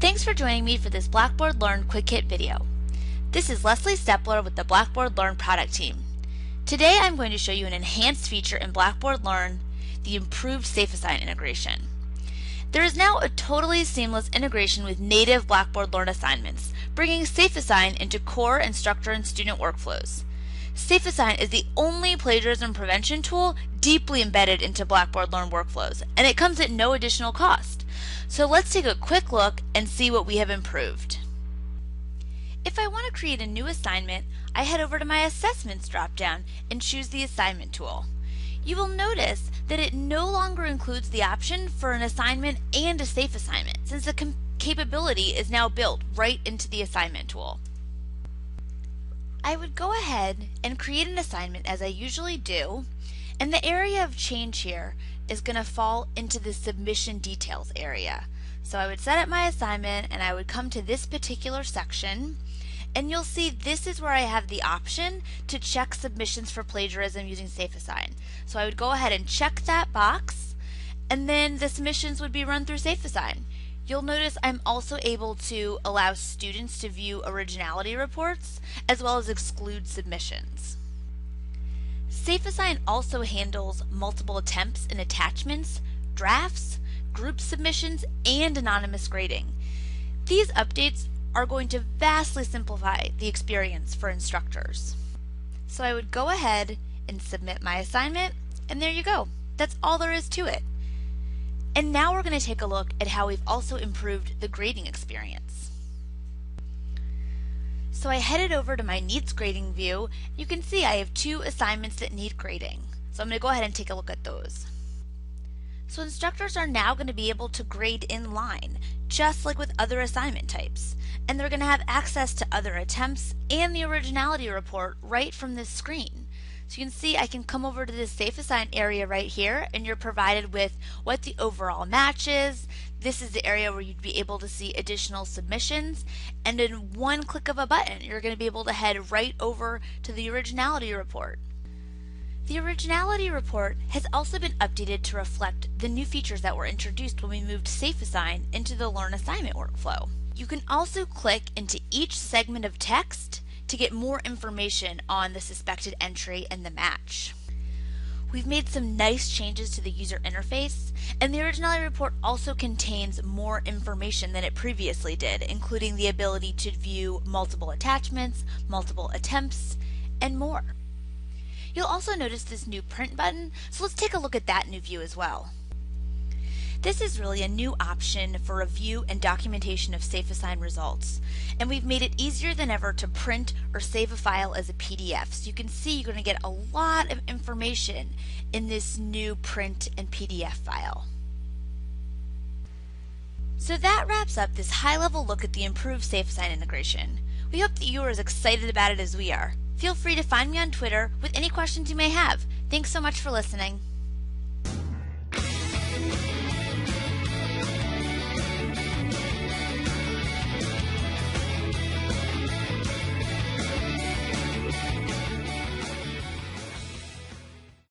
Thanks for joining me for this Blackboard Learn Quick Hit video. This is Leslie Stepler with the Blackboard Learn product team. Today I'm going to show you an enhanced feature in Blackboard Learn, the improved SafeAssign integration. There is now a totally seamless integration with native Blackboard Learn assignments, bringing SafeAssign into core instructor and student workflows. SafeAssign is the only plagiarism prevention tool deeply embedded into Blackboard Learn workflows, and it comes at no additional cost. So let's take a quick look and see what we have improved. If I want to create a new assignment, I head over to my Assessments dropdown and choose the Assignment tool. You will notice that it no longer includes the option for an assignment and a safe assignment, since the capability is now built right into the Assignment tool. I would go ahead and create an assignment as I usually do, and the area of change here is going to fall into the submission details area. So I would set up my assignment and I would come to this particular section, and you'll see this is where I have the option to check submissions for plagiarism using SafeAssign. So I would go ahead and check that box, and then the submissions would be run through SafeAssign. You'll notice I'm also able to allow students to view originality reports as well as exclude submissions. SafeAssign also handles multiple attempts and attachments, drafts, group submissions, and anonymous grading. These updates are going to vastly simplify the experience for instructors. So I would go ahead and submit my assignment, and there you go. That's all there is to it. And now we're going to take a look at how we've also improved the grading experience. So I headed over to my Needs Grading view. You can see I have two assignments that need grading. So I'm going to go ahead and take a look at those. So instructors are now going to be able to grade inline, just like with other assignment types. And they're going to have access to other attempts and the originality report right from this screen. So you can see I can come over to this SafeAssign area right here, and you're provided with what the overall match is. This is the area where you'd be able to see additional submissions, and in one click of a button you're going to be able to head right over to the originality report. The originality report has also been updated to reflect the new features that were introduced when we moved SafeAssign into the Learn Assignment workflow. You can also click into each segment of text to get more information on the suspected entry and the match. We've made some nice changes to the user interface, and the originality report also contains more information than it previously did, including the ability to view multiple attachments, multiple attempts, and more. You'll also notice this new print button, so let's take a look at that new view as well. This is really a new option for review and documentation of SafeAssign results, and we've made it easier than ever to print or save a file as a PDF. So you can see you're going to get a lot of information in this new print and PDF file. So that wraps up this high-level look at the improved SafeAssign integration. We hope that you are as excited about it as we are. Feel free to find me on Twitter with any questions you may have. Thanks so much for listening.